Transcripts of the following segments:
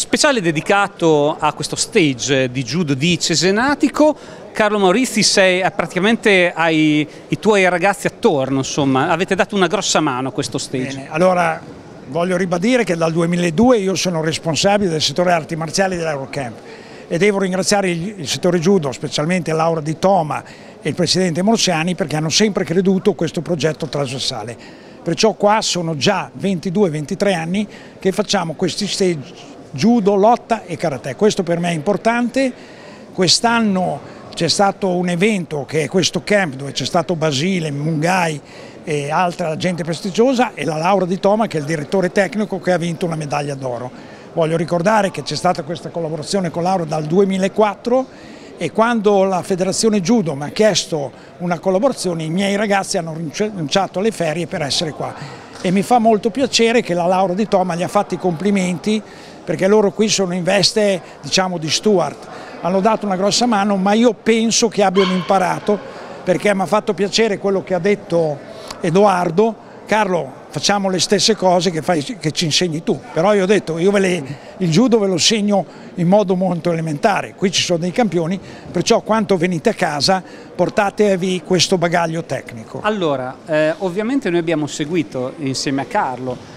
Speciale dedicato a questo stage di judo di Cesenatico. Carlo Maurizi, sei praticamente ai tuoi ragazzi attorno, insomma, avete dato una grossa mano a questo stage. Bene, allora voglio ribadire che dal 2002 io sono responsabile del settore arti marziali dell'Eurocamp e devo ringraziare il settore judo, specialmente Laura Di Toma e il presidente Morsiani, perché hanno sempre creduto a questo progetto trasversale. Perciò qua sono già 22-23 anni che facciamo questi stage judo, lotta e karate. Questo per me è importante. Quest'anno c'è stato un evento che è questo camp dove c'è stato Basile, Mungai e altra gente prestigiosa e la Laura Di Toma, che è il direttore tecnico, che ha vinto una medaglia d'oro. Voglio ricordare che c'è stata questa collaborazione con Laura dal 2004 e quando la federazione judo mi ha chiesto una collaborazione, i miei ragazzi hanno rinunciato alle ferie per essere qua e mi fa molto piacere che la Laura Di Toma gli ha fatto i complimenti, perché loro qui sono in veste, diciamo, di steward, hanno dato una grossa mano, ma io penso che abbiano imparato, perché mi ha fatto piacere quello che ha detto Edoardo: Carlo, facciamo le stesse cose che ci insegni tu, però io ho detto, il judo ve lo segno in modo molto elementare, qui ci sono dei campioni, perciò quando venite a casa portatevi questo bagaglio tecnico. Allora, ovviamente noi abbiamo seguito insieme a Carlo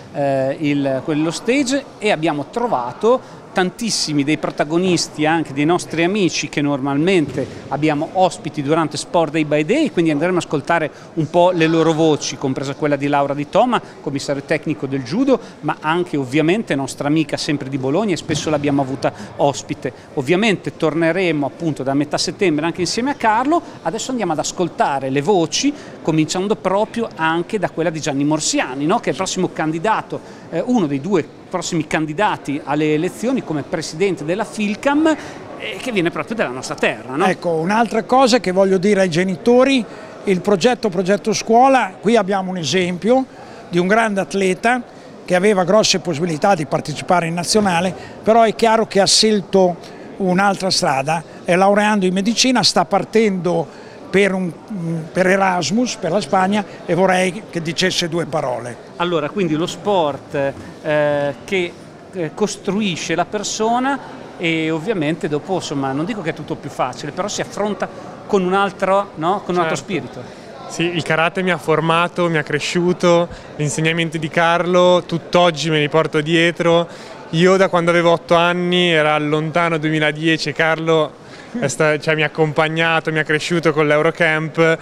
quello stage e abbiamo trovato tantissimi dei protagonisti, anche dei nostri amici che normalmente abbiamo ospiti durante Sport Day by Day, quindi andremo ad ascoltare un po' le loro voci, compresa quella di Laura Di Toma, commissario tecnico del judo, ma anche ovviamente nostra amica sempre di Bologna e spesso l'abbiamo avuta ospite. Ovviamente torneremo appunto da metà settembre anche insieme a Carlo. Adesso andiamo ad ascoltare le voci, cominciando proprio anche da quella di Gianni Morsiani, no? Che è il prossimo candidato, uno dei due prossimi candidati alle elezioni come presidente della FILCAM, che viene proprio dalla nostra terra, no? Ecco, un'altra cosa che voglio dire ai genitori: il progetto scuola, qui abbiamo un esempio di un grande atleta che aveva grosse possibilità di partecipare in nazionale, però è chiaro che ha scelto un'altra strada, è laureando in medicina, sta partendo per Erasmus, per la Spagna, e vorrei che dicesse due parole. Allora, quindi lo sport che costruisce la persona e ovviamente dopo, insomma, non dico che è tutto più facile, però si affronta con un altro, no? Con un altro spirito. Sì, il karate mi ha formato, mi ha cresciuto, gli insegnamenti di Carlo tutt'oggi me li porto dietro. Io da quando avevo 8 anni, era al lontano 2010, e Carlo mi ha accompagnato, mi ha cresciuto con l'Eurocamp.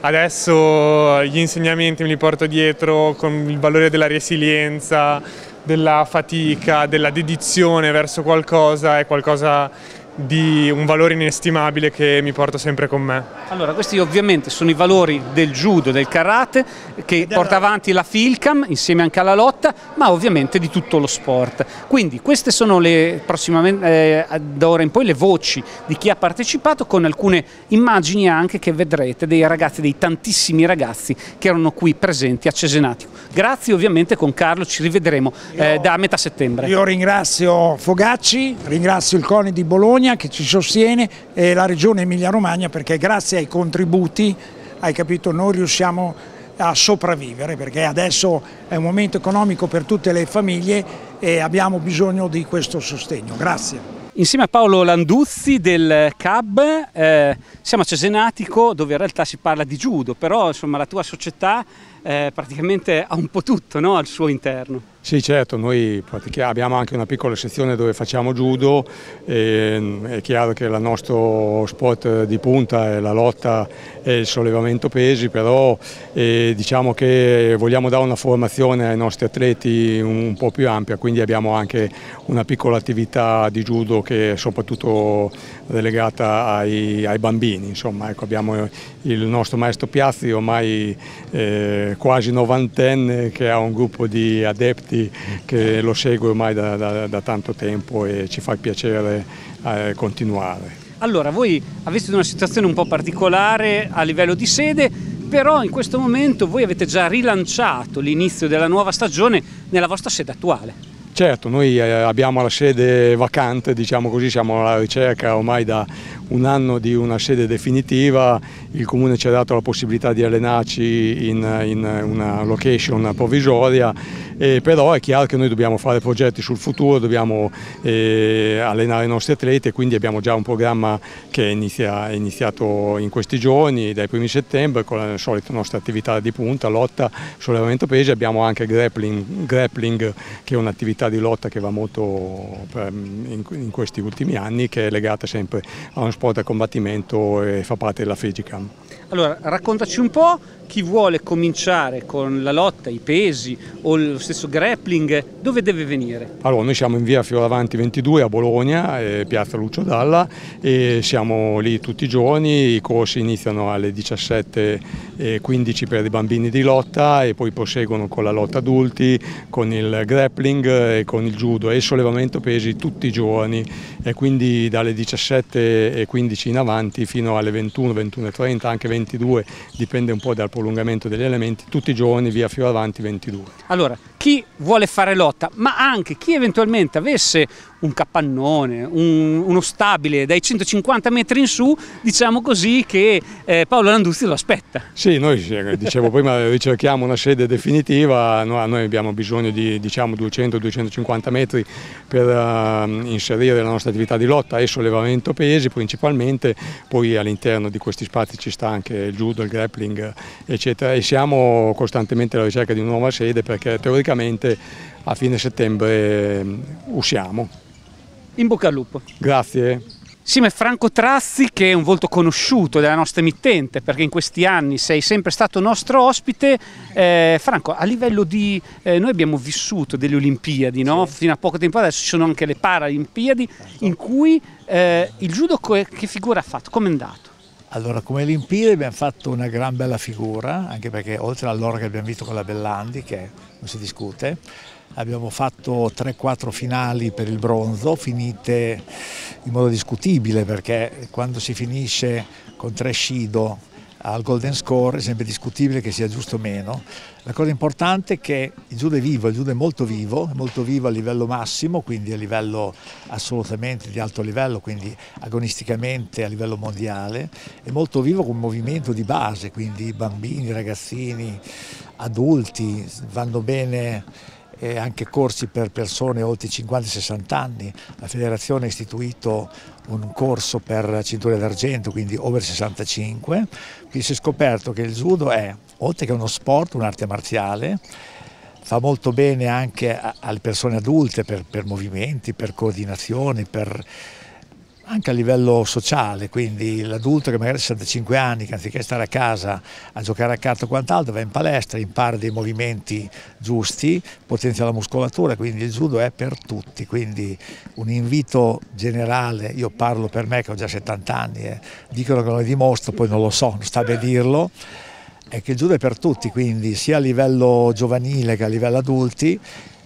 Adesso gli insegnamenti me li porto dietro con il valore della resilienza, della fatica, della dedizione verso qualcosa, è qualcosa di un valore inestimabile che mi porto sempre con me. Allora, questi ovviamente sono i valori del judo, del karate, che porta avanti la FILCAM insieme anche alla lotta, ma ovviamente di tutto lo sport. Quindi queste sono da ora in poi le voci di chi ha partecipato, con alcune immagini anche che vedrete dei ragazzi, dei tantissimi ragazzi che erano qui presenti a Cesenatico. Grazie, ovviamente con Carlo ci rivedremo da metà settembre. Io ringrazio Fogacci, ringrazio il CONI di Bologna che ci sostiene e la regione Emilia-Romagna, perché grazie ai contributi, hai capito, noi riusciamo a sopravvivere, perché adesso è un momento economico per tutte le famiglie e abbiamo bisogno di questo sostegno. Grazie. Insieme a Paolo Landuzzi del CAB siamo a Cesenatico, dove in realtà si parla di judo, però insomma la tua società praticamente ha un po' tutto, no, al suo interno. Sì, certo, noi abbiamo anche una piccola sezione dove facciamo judo, è chiaro che il nostro sport di punta è la lotta e il sollevamento pesi, però diciamo che vogliamo dare una formazione ai nostri atleti un po' più ampia, quindi abbiamo anche una piccola attività di judo che è soprattutto relegata ai bambini. Insomma, ecco, abbiamo il nostro maestro Piazzi, ormai quasi novantenne, che ha un gruppo di adepti che lo segue ormai da tanto tempo e ci fa piacere continuare. Allora, voi avete una situazione un po' particolare a livello di sede, però in questo momento voi avete già rilanciato l'inizio della nuova stagione nella vostra sede attuale. Certo, noi abbiamo la sede vacante, diciamo così, siamo alla ricerca ormai da un anno di una sede definitiva. Il Comune ci ha dato la possibilità di allenarci in una location provvisoria però è chiaro che noi dobbiamo fare progetti sul futuro, dobbiamo allenare i nostri atleti, e quindi abbiamo già un programma che è iniziato in questi giorni, dai primi settembre, con la solita nostra attività di punta, lotta, sollevamento pesi. Abbiamo anche grappling, che è un'attività di lotta che va molto in questi ultimi anni, che è legata sempre a uno sport a combattimento e fa parte della FIGICAM. Allora, raccontaci un po', chi vuole cominciare con la lotta, i pesi o lo stesso grappling, dove deve venire? Allora, noi siamo in via Fioravanti 22 a Bologna, piazza Lucio Dalla, e siamo lì tutti i giorni. I corsi iniziano alle 17:15 per i bambini di lotta e poi proseguono con la lotta adulti, con il grappling e con il judo e il sollevamento pesi tutti i giorni, e quindi dalle 17:15 in avanti fino alle 21, 21:30, anche 22, dipende un po' dal prolungamento degli elementi, tutti i giorni via Fioravanti 22. Allora, chi vuole fare lotta, ma anche chi eventualmente avesse un capannone, uno stabile dai 150 metri in su, diciamo così, che Paolo Landuzzi lo aspetta. Sì, noi, dicevo prima, ricerchiamo una sede definitiva. Noi abbiamo bisogno di 200-250 metri per inserire la nostra attività di lotta e sollevamento pesi principalmente, poi all'interno di questi spazi ci sta anche il judo, il grappling, eccetera, e siamo costantemente alla ricerca di una nuova sede, perché teoricamente a fine settembre usciamo. In bocca al lupo. Grazie. Insieme a Franco Trazzi, che è un volto conosciuto della nostra emittente, perché in questi anni sei sempre stato nostro ospite. Franco, a livello di... noi abbiamo vissuto delle Olimpiadi, no? Fino a poco tempo adesso ci sono anche le Paralimpiadi, in cui il judo che figura ha fatto? Com'è andato? Allora, come Olimpiadi abbiamo fatto una gran bella figura, anche perché oltre all'oro che abbiamo vinto con la Bellandi, che non si discute, abbiamo fatto 3-4 finali per il bronzo, finite in modo discutibile, perché quando si finisce con 3 Shido al golden score è sempre discutibile che sia giusto o meno. La cosa importante è che il judo è vivo, il judo è molto vivo a livello massimo, quindi a livello assolutamente di alto livello, quindi agonisticamente a livello mondiale, è molto vivo con movimento di base, quindi bambini, ragazzini, adulti, vanno bene anche corsi per persone oltre i 50-60 anni. La federazione ha istituito un corso per cinture d'argento, quindi over 65, quindi si è scoperto che il judo è, oltre che uno sport, un'arte marziale, fa molto bene anche alle persone adulte per movimenti, per coordinazione, anche a livello sociale, quindi l'adulto che magari ha 65 anni, che anziché stare a casa a giocare a carte o quant'altro, va in palestra, impara dei movimenti giusti, potenzia la muscolatura, quindi il judo è per tutti. Quindi un invito generale, io parlo per me che ho già 70 anni, dicono che non lo dimostro, poi non lo so, non sta bene dirlo, è che il judo è per tutti, quindi sia a livello giovanile che a livello adulti,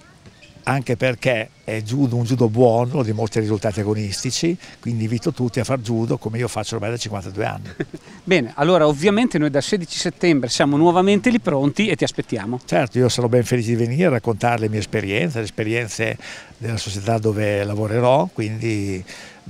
anche perché è un judo buono, lo dimostra i risultati agonistici, quindi invito tutti a far judo come io faccio ormai da 52 anni. Bene, allora ovviamente noi dal 16 settembre siamo nuovamente lì pronti e ti aspettiamo. Certo, io sarò ben felice di venire a raccontare le mie esperienze, le esperienze della società dove lavorerò, quindi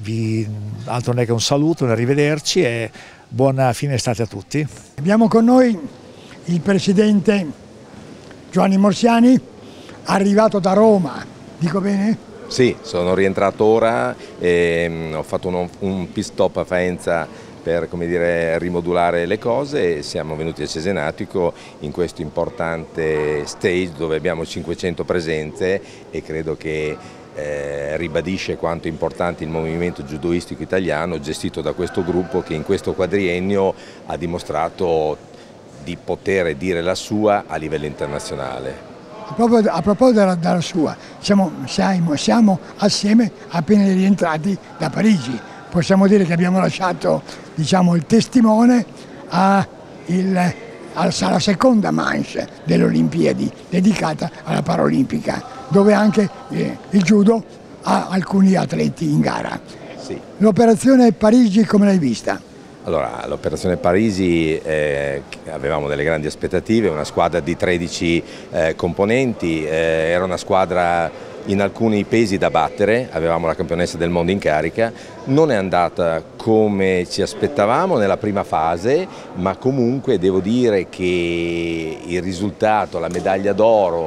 altro non è che un saluto, un arrivederci e buona fine estate a tutti. Abbiamo con noi il presidente Giovanni Morsiani, arrivato da Roma, dico bene? Sì, sono rientrato ora e ho fatto un pit stop a Faenza per, come dire, rimodulare le cose e siamo venuti a Cesenatico in questo importante stage dove abbiamo 500 presenze e credo che ribadisce quanto è importante il movimento judoistico italiano gestito da questo gruppo che in questo quadriennio ha dimostrato di poter dire la sua a livello internazionale. A proposito della sua, siamo assieme appena rientrati da Parigi. Possiamo dire che abbiamo lasciato, diciamo, il testimone alla seconda manche delle Olimpiadi dedicata alla Paralimpica, dove anche il judo ha alcuni atleti in gara. Sì. L'operazione Parigi come l'hai vista? Allora, l'operazione Parisi, avevamo delle grandi aspettative, una squadra di 13 componenti, era una squadra in alcuni pesi da battere, avevamo la campionessa del mondo in carica, non è andata come ci aspettavamo nella prima fase, ma comunque devo dire che il risultato, la medaglia d'oro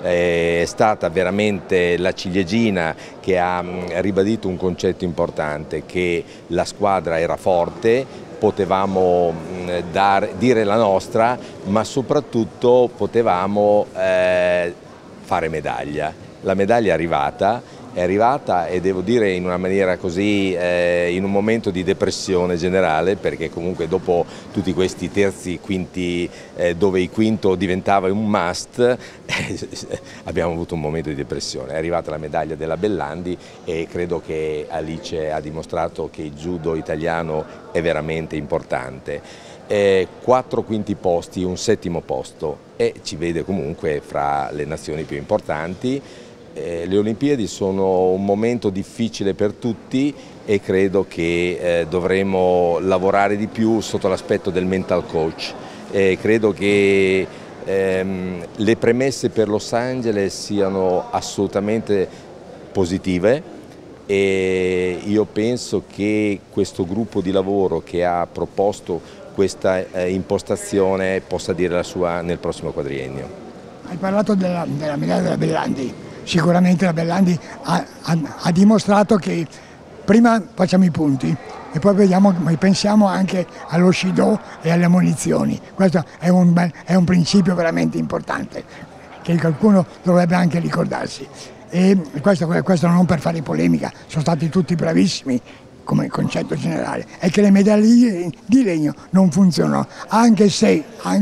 è stata veramente la ciliegina che ha ribadito un concetto importante, che la squadra era forte, potevamo dire la nostra, ma soprattutto potevamo fare medaglia. La medaglia è arrivata e devo dire in una maniera così, in un momento di depressione generale, perché comunque dopo tutti questi terzi, quinti, dove il quinto diventava un must, abbiamo avuto un momento di depressione. È arrivata la medaglia della Bellandi e credo che Alice ha dimostrato che il judo italiano è veramente importante. 4 quinti posti, un 7° posto e ci vede comunque fra le nazioni più importanti. Le Olimpiadi sono un momento difficile per tutti e credo che dovremo lavorare di più sotto l'aspetto del mental coach. Credo che le premesse per Los Angeles siano assolutamente positive e io penso che questo gruppo di lavoro che ha proposto questa impostazione possa dire la sua nel prossimo quadriennio. Hai parlato della medaglia della Bellandi. Sicuramente la Bellandi ha dimostrato che prima facciamo i punti e poi pensiamo anche allo Shido e alle munizioni. Questo è un principio veramente importante che qualcuno dovrebbe anche ricordarsi. E questo non per fare polemica, sono stati tutti bravissimi come concetto generale, è che le medaglie di legno non funzionano, anche se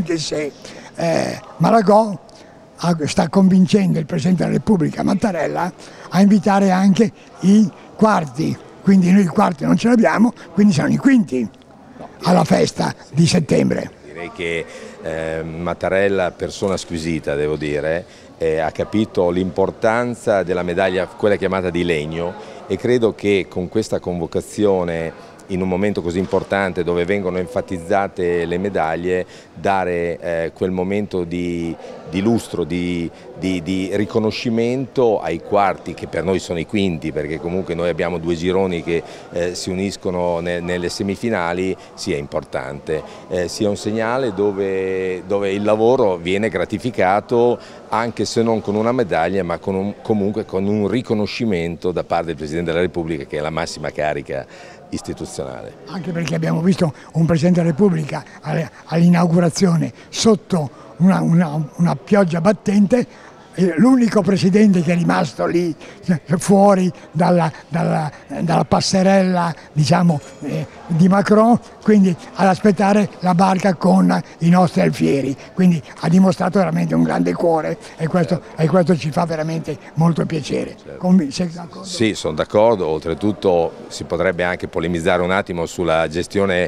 Malagò sta convincendo il Presidente della Repubblica Mattarella a invitare anche i quarti, quindi noi i quarti non ce l'abbiamo, quindi saranno i quinti alla festa di settembre. Direi che Mattarella, persona squisita devo dire, ha capito l'importanza della medaglia, quella chiamata di legno, e credo che con questa convocazione in un momento così importante dove vengono enfatizzate le medaglie, dare quel momento di lustro, di riconoscimento ai quarti, che per noi sono i quinti, perché comunque noi abbiamo 2 gironi che si uniscono nelle semifinali, sia importante, sia un segnale dove il lavoro viene gratificato, anche se non con una medaglia, ma comunque con un riconoscimento da parte del Presidente della Repubblica, che è la massima carica istituzionale. Anche perché abbiamo visto un Presidente della Repubblica all'inaugurazione sotto una pioggia battente, l'unico presidente che è rimasto lì fuori dalla passerella, diciamo, di Macron, quindi ad aspettare la barca con i nostri alfieri, quindi ha dimostrato veramente un grande cuore e questo ci fa veramente molto piacere. Sei d'accordo? Sì, sono d'accordo, oltretutto si potrebbe anche polemizzare un attimo sulla gestione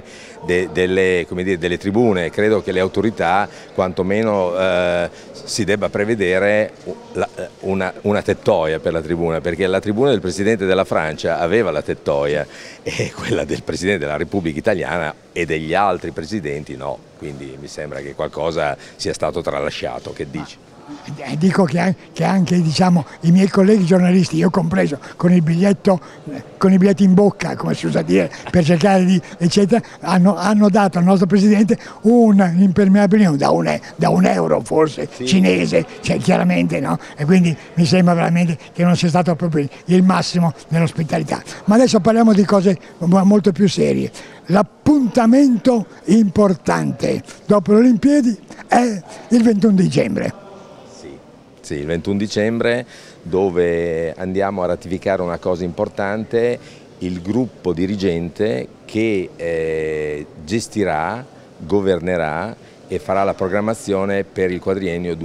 delle tribune. Credo che le autorità quantomeno si debba prevedere una tettoia per la tribuna, perché la tribuna del Presidente della Francia aveva la tettoia e quella del Presidente della Repubblica Italiana e degli altri presidenti no, quindi mi sembra che qualcosa sia stato tralasciato. Che dici? Dico che anche, diciamo, i miei colleghi giornalisti, io compreso, con i biglietti in bocca, come si usa dire, per cercare di eccetera, hanno dato al nostro Presidente un impermeabilino da un euro forse, sì, cinese, cioè chiaramente no, e quindi mi sembra veramente che non sia stato proprio il massimo dell'ospitalità. Ma adesso parliamo di cose molto più serie. L'appuntamento importante dopo le Olimpiadi è il 21 dicembre. Sì, il 21 dicembre, dove andiamo a ratificare una cosa importante, il gruppo dirigente che gestirà, governerà e farà la programmazione per il quadriennio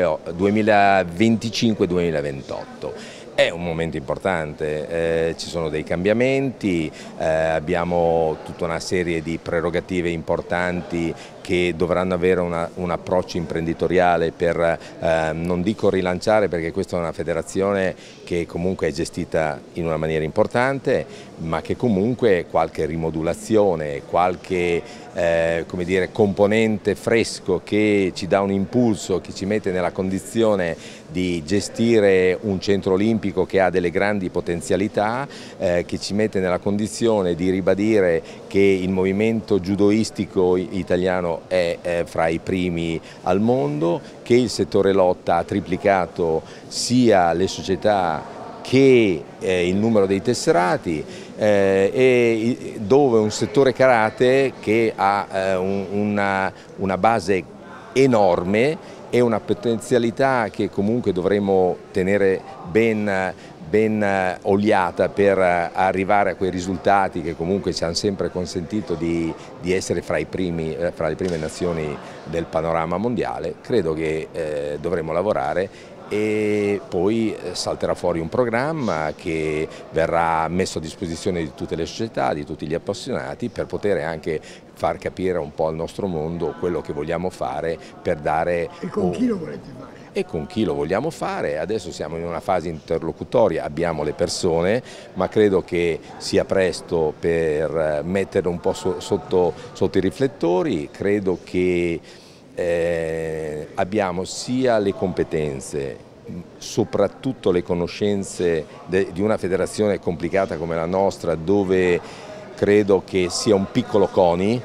2025-2028. È un momento importante, ci sono dei cambiamenti, abbiamo tutta una serie di prerogative importanti che dovranno avere un approccio imprenditoriale per, non dico rilanciare, perché questa è una federazione che comunque è gestita in una maniera importante, ma che comunque qualche rimodulazione, qualche come dire, componente fresco che ci dà un impulso, che ci mette nella condizione di gestire un centro olimpico che ha delle grandi potenzialità, che ci mette nella condizione di ribadire che il movimento judoistico italiano Torino è fra i primi al mondo, che il settore lotta ha triplicato sia le società che il numero dei tesserati, e dove un settore karate che ha una base enorme e una potenzialità che comunque dovremo tenere ben oliata per arrivare a quei risultati che comunque ci hanno sempre consentito di essere fra le prime nazioni del panorama mondiale. Credo che dovremo lavorare e poi salterà fuori un programma che verrà messo a disposizione di tutte le società, di tutti gli appassionati, per poter anche far capire un po' al nostro mondo quello che vogliamo fare per dare... E con chi lo volete fare? E con chi lo vogliamo fare. Adesso siamo in una fase interlocutoria, abbiamo le persone, ma credo che sia presto per mettere un po' sotto i riflettori. Credo che abbiamo sia le competenze, soprattutto le conoscenze di una federazione complicata come la nostra, dove credo che sia un piccolo CONI,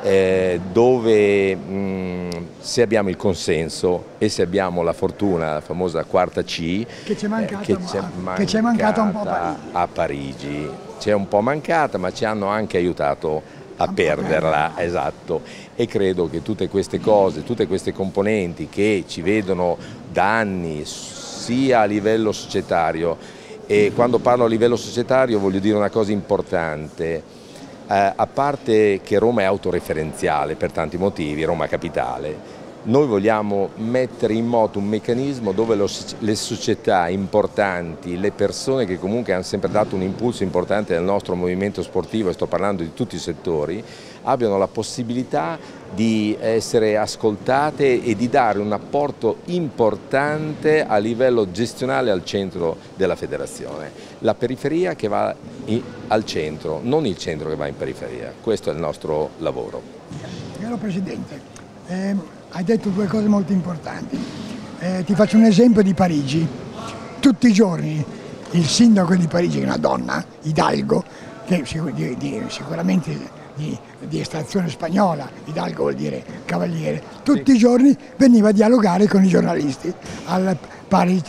dove se abbiamo il consenso e se abbiamo la fortuna, la famosa quarta C, che ci è mancata un po' a Parigi, ci è un po' mancata, ma ci hanno anche aiutato a perderla, esatto, e credo che tutte queste cose, tutte queste componenti che ci vedono da anni sia a livello societario, e quando parlo a livello societario voglio dire una cosa importante, a parte che Roma è autoreferenziale per tanti motivi, Roma capitale, noi vogliamo mettere in moto un meccanismo dove le società importanti, le persone che comunque hanno sempre dato un impulso importante al nostro movimento sportivo, e sto parlando di tutti i settori, abbiano la possibilità di essere ascoltate e di dare un apporto importante a livello gestionale al centro della federazione. La periferia che va al centro, non il centro che va in periferia. Questo è il nostro lavoro. Caro Presidente, hai detto due cose molto importanti. Ti faccio un esempio di Parigi. Tutti i giorni il sindaco di Parigi, che è una donna, Hidalgo, che sicuramente di estrazione spagnola, Hidalgo vuol dire cavaliere, tutti i giorni veniva a dialogare con i giornalisti al Paris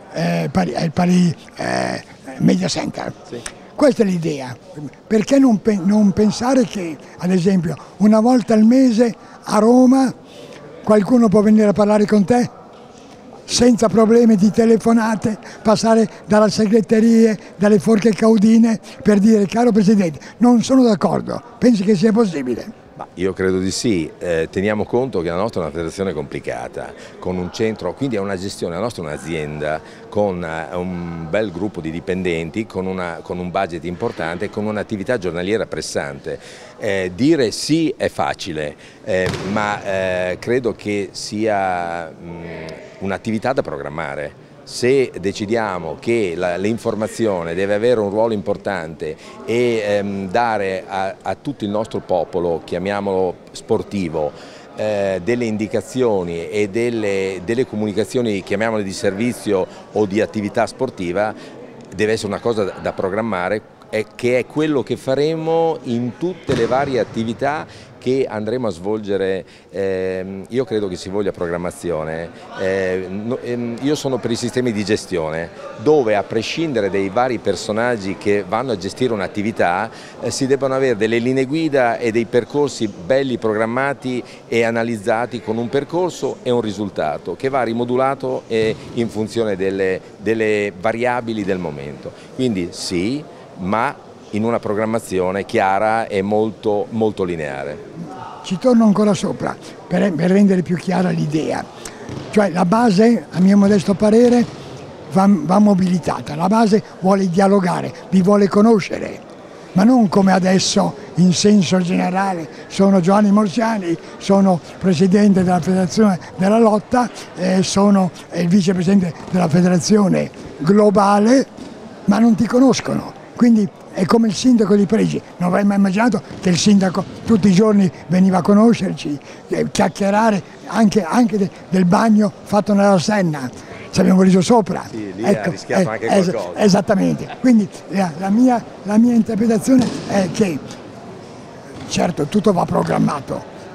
Media Center. Sì. Questa è l'idea. Perché non pensare che, ad esempio, una volta al mese a Roma qualcuno può venire a parlare con te senza problemi di telefonate, passare dalla segreteria, dalle forche caudine per dire: caro Presidente, non sono d'accordo, pensi che sia possibile? Ma io credo di sì, teniamo conto che la nostra è una federazione complicata, con un centro, quindi è una gestione, la nostra è un'azienda con un bel gruppo di dipendenti, con un budget importante, con un'attività giornaliera pressante. Dire sì è facile, ma credo che sia un'attività da programmare. Se decidiamo che l'informazione deve avere un ruolo importante e dare a tutto il nostro popolo, chiamiamolo sportivo, delle indicazioni e delle comunicazioni, chiamiamole di servizio o di attività sportiva, deve essere una cosa da programmare, che è quello che faremo in tutte le varie attività che andremo a svolgere. Io credo che si voglia programmazione. Io sono per i sistemi di gestione, dove a prescindere dai vari personaggi che vanno a gestire un'attività si debbano avere delle linee guida e dei percorsi belli programmati e analizzati, con un percorso e un risultato che va rimodulato in funzione delle variabili del momento. Quindi sì, ma in una programmazione chiara e molto, molto lineare. Ci torno ancora sopra per rendere più chiara l'idea. Cioè la base, a mio modesto parere, va mobilitata. La base vuole dialogare, vi vuole conoscere, ma non come adesso in senso generale: sono Giovanni Morsiani, sono presidente della Federazione della Lotta, sono il vicepresidente della Federazione Globale, ma non ti conoscono. Quindi è come il sindaco di Parigi. Non avrei mai immaginato che il sindaco tutti i giorni veniva a conoscerci, chiacchierare anche del bagno fatto nella Senna. Ci abbiamo riso sopra. Sì, lì ha rischiato anche qualcosa. Esattamente. Quindi la mia interpretazione è che certo tutto va programmato,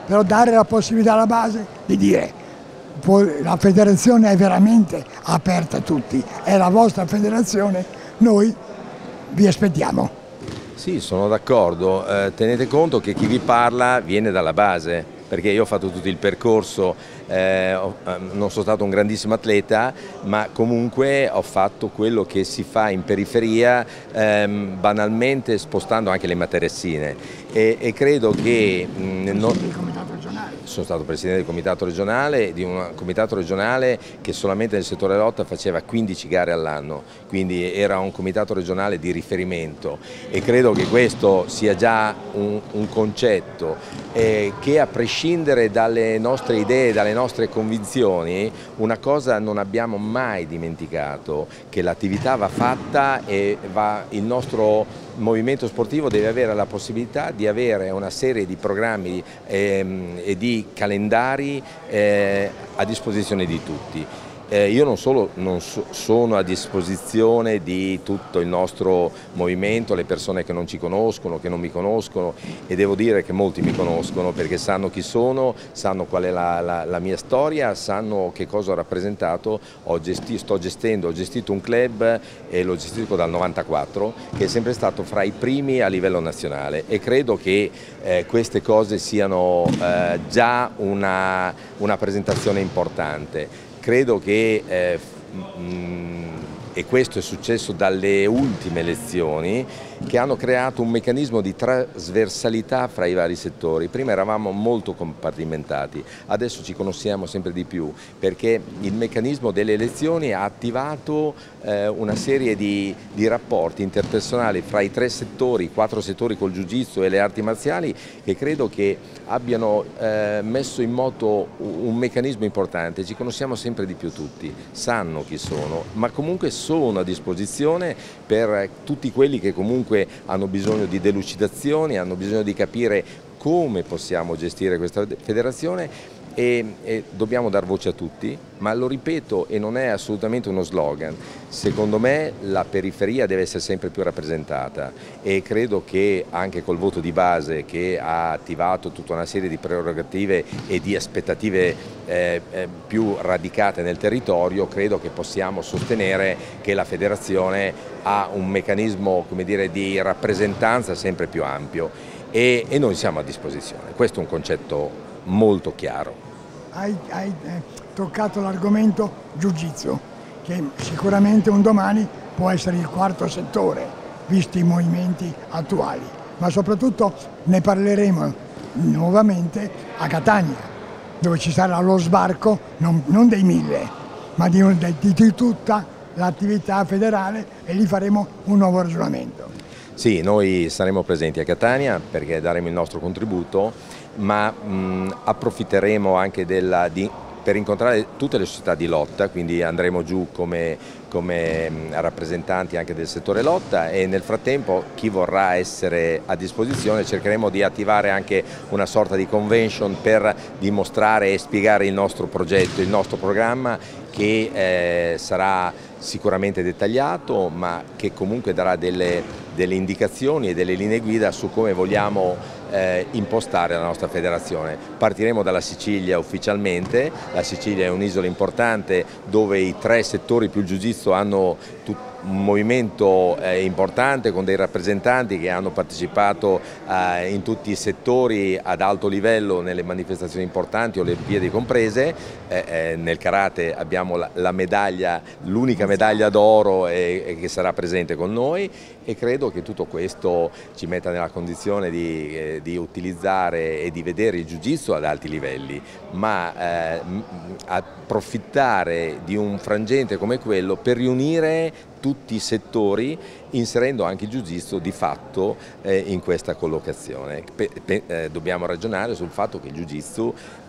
però dare la possibilità alla base di dire la federazione è veramente aperta a tutti, è la vostra federazione, noi vi aspettiamo. Sì, sono d'accordo, tenete conto che chi vi parla viene dalla base, perché io ho fatto tutto il percorso, non sono stato un grandissimo atleta, ma comunque ho fatto quello che si fa in periferia, banalmente spostando anche le materassine, e credo che sono stato presidente del comitato regionale, di un comitato regionale che solamente nel settore lotta faceva 15 gare all'anno, quindi era un comitato regionale di riferimento, e credo che questo sia già un concetto che, a prescindere dalle nostre idee, dalle nostre convinzioni, una cosa non abbiamo mai dimenticato: che l'attività va fatta e il nostro movimento sportivo deve avere la possibilità di avere una serie di programmi e di calendari a disposizione di tutti. Io non sono a disposizione di tutto il nostro movimento, le persone che non ci conoscono, che non mi conoscono, e devo dire che molti mi conoscono perché sanno chi sono, sanno qual è la mia storia, sanno che cosa ho rappresentato. Ho gestito un club e lo gestisco dal 94, che è sempre stato fra i primi a livello nazionale, e credo che queste cose siano già una presentazione importante. Credo che, e questo è successo dalle ultime elezioni, che hanno creato un meccanismo di trasversalità fra i vari settori. Prima eravamo molto compartimentati, adesso ci conosciamo sempre di più, perché il meccanismo delle elezioni ha attivato una serie di rapporti interpersonali fra i 3 settori, 4 settori col jiu-jitsu e le arti marziali, che credo che abbiano messo in moto un meccanismo importante. Ci conosciamo sempre di più tutti, sanno chi sono, ma comunque sono a disposizione per tutti quelli che comunque hanno bisogno di delucidazioni, hanno bisogno di capire come possiamo gestire questa federazione, e dobbiamo dar voce a tutti, ma lo ripeto, e non è assolutamente uno slogan, secondo me la periferia deve essere sempre più rappresentata, e credo che anche col voto di base, che ha attivato tutta una serie di prerogative e di aspettative più radicate nel territorio, credo che possiamo sostenere che la federazione ha un meccanismo, come dire, di rappresentanza sempre più ampio, e noi siamo a disposizione. Questo è un concetto molto chiaro. Hai toccato l'argomento jiu-jitsu, che sicuramente un domani può essere il 4º settore, visti i movimenti attuali, ma soprattutto ne parleremo nuovamente a Catania, dove ci sarà lo sbarco non dei 1000, ma di tutta l'attività federale, e lì faremo un nuovo ragionamento. Sì, noi saremo presenti a Catania perché daremo il nostro contributo, ma approfitteremo anche per incontrare tutte le società di lotta, quindi andremo giù come rappresentanti anche del settore lotta, e nel frattempo chi vorrà essere a disposizione cercheremo di attivare anche una sorta di convention per dimostrare e spiegare il nostro progetto, il nostro programma, che sarà sicuramente dettagliato, ma che comunque darà delle indicazioni e delle linee guida su come vogliamo impostare la nostra federazione. Partiremo dalla Sicilia ufficialmente. La Sicilia è un'isola importante dove i 3 settori più jiu-jitsu hanno un movimento importante, con dei rappresentanti che hanno partecipato in tutti i settori ad alto livello nelle manifestazioni importanti, Olimpiadi comprese. Nel karate abbiamo la medaglia, l'unica medaglia d'oro che sarà presente con noi, e credo che tutto questo ci metta nella condizione di utilizzare e di vedere il jiu-jitsu ad alti livelli, ma approfittare di un frangente come quello per riunire tutti i settori, inserendo anche il jiu-jitsu di fatto in questa collocazione. Dobbiamo ragionare sul fatto che il jiu-jitsu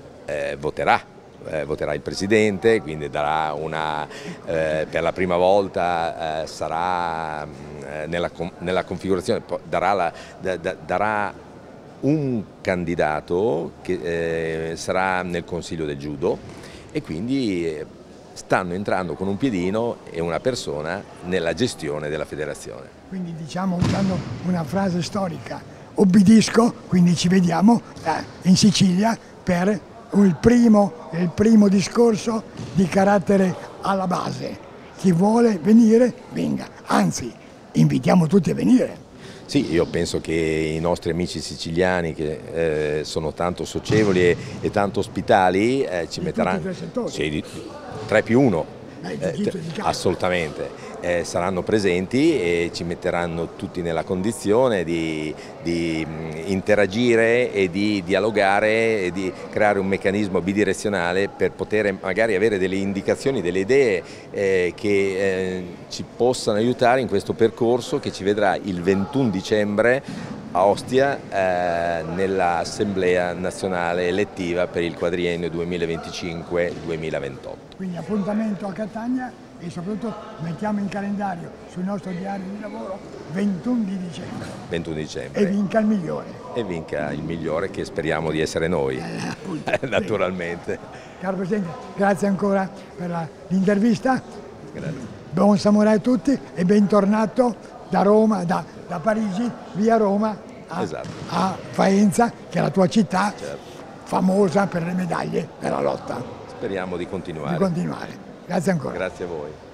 voterà il Presidente, quindi darà per la prima volta sarà nella configurazione, darà un candidato che sarà nel Consiglio del Judo, e quindi stanno entrando con un piedino e una persona nella gestione della federazione. Quindi, diciamo, usando una frase storica, obbedisco, quindi ci vediamo in Sicilia per il primo discorso di carattere alla base. Chi vuole venire, venga, anzi invitiamo tutti a venire. Sì, io penso che i nostri amici siciliani, che sono tanto socievoli e tanto ospitali, ci metteranno... Tutti e 3 settori. Sì, 3+1. Assolutamente, saranno presenti e ci metteranno tutti nella condizione di interagire e di dialogare e di creare un meccanismo bidirezionale per poter magari avere delle indicazioni, delle idee che ci possano aiutare in questo percorso che ci vedrà il 21 dicembre a Ostia nell'Assemblea Nazionale Elettiva per il quadriennio 2025-2028. Quindi appuntamento a Catania e soprattutto mettiamo in calendario sul nostro diario di lavoro 21 di dicembre. 21 dicembre. E vinca il migliore. E vinca il migliore, che speriamo di essere noi, naturalmente. Caro Presidente, grazie ancora per l'intervista. Grazie. Buon samurai a tutti e bentornato da Roma, da Parigi, via Roma a Faenza, che è la tua città, famosa per le medaglie della lotta. Speriamo di continuare. Grazie ancora. Grazie a voi.